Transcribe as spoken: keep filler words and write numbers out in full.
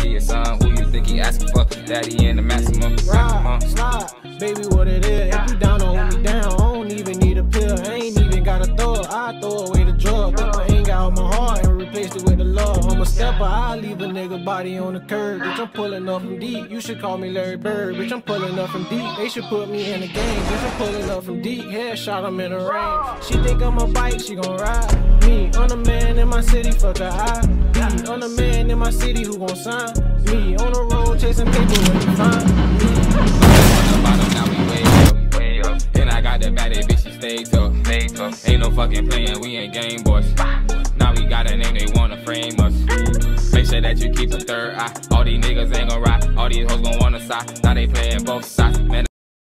be your son. Who you think he asking for? Daddy in the maximum. Ride, slide, baby, what it is. If you down, don't hold me down. I don't even need a pill. I ain't even gotta throw it. I throw away the drug. Put my anger out my heart and replace it with the love. I'm a stepper. I leave a nigga body on the curb. Bitch, I'm pulling up from deep. You should call me Larry Bird. Bitch, I'm pulling up from deep. They should put me in the game. Bitch, I'm pulling up from deep. Headshot, I'm in the rain. She think I'm a bike, she gon' ride me. I'm the man in my city, fuck her I D. I'm the man in my city who gon' sign me. On the road chasing paper when you find me. On the bottom, now we way up, way up. And I got the baddie bitch, she stays up, stays up. Ain't no fucking playing, we ain't game boys. Now we got a name, they wanna frame us. Make sure that you keep a third eye. All these niggas ain't gon' ride. All these hoes gon' wanna side. Now they playing both sides.